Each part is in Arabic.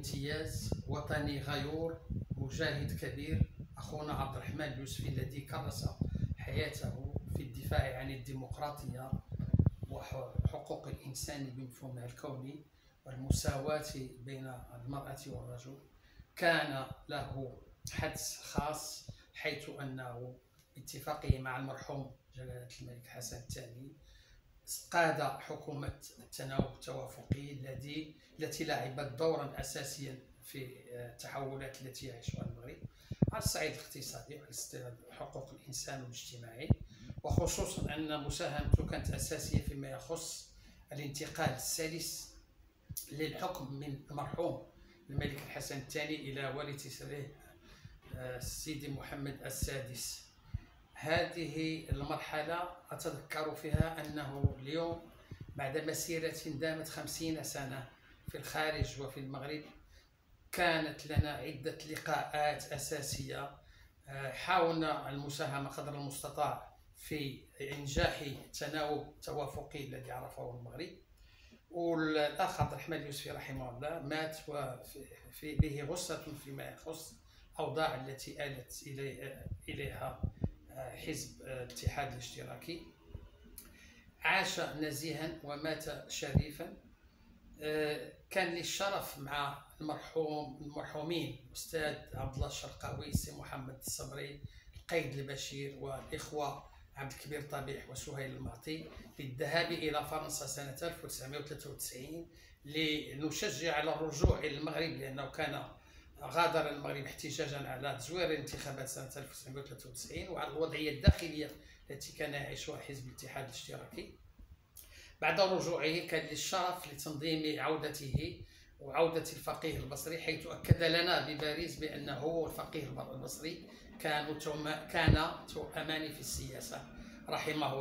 بامتياز، وطني غيور، مجاهد كبير، أخونا عبد الرحمن اليوسفي الذي كرس حياته في الدفاع عن الديمقراطية وحقوق الإنسان بمفهومها الكوني والمساواة بين المرأة والرجل. كان له حدث خاص، حيث أنه باتفاقه مع المرحوم جلالة الملك حسن الثاني قاد حكومة التناوب التوافقي التي لعبت دورا أساسيا في التحولات التي يعيشها المغرب على الصعيد الاقتصادي وعلى الصعيد حقوق الإنسان والاجتماعي، وخصوصا أن مساهمته كانت أساسية فيما يخص الانتقال السلس للحكم من المرحوم الملك الحسن الثاني إلى والد سره سيدي محمد السادس. هذه المرحلة أتذكر فيها أنه اليوم بعد مسيرة دامت 50 سنة في الخارج وفي المغرب، كانت لنا عدة لقاءات أساسية حاولنا المساهمة قدر المستطاع في إنجاح التناوب التوافقي الذي عرفه المغرب. والأخ عبد الرحمن اليوسفي رحمه الله مات وفي به غصة فيما يخص الأوضاع التي آلت إليها حزب الاتحاد الاشتراكي. عاش نزيها ومات شريفا. كان لي الشرف مع المرحومين الأستاذ عبد الله الشرقاوي، سي محمد الصبري، القيد البشير، والإخوة عبد الكبير طبيح وسهيل المعطي للذهاب إلى فرنسا سنة 1993 لنشجع على الرجوع إلى المغرب، لأنه كان غادر المغرب احتجاجا على تزوير الانتخابات سنة 1993 وعلى الوضعية الداخلية التي كان يعيشها حزب الاتحاد الاشتراكي. بعد رجوعه كان لي الشرف لتنظيم عودته وعودة الفقيه البصري، حيث أكد لنا بباريس بأنه هو الفقيه البصري كان تؤمان في السياسة. رحمه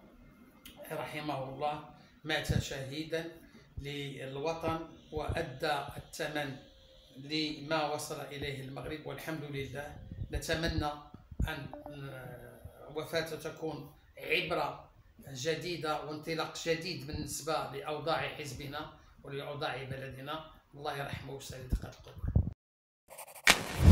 الله مات شهيدا للوطن وأدى الثمن لما وصل إليه المغرب، والحمد لله. نتمنى أن وفاته تكون عبرة جديدة وانطلاق جديد بالنسبة لأوضاع حزبنا ولأوضاع بلدنا. الله يرحمه ويسعد قلبه.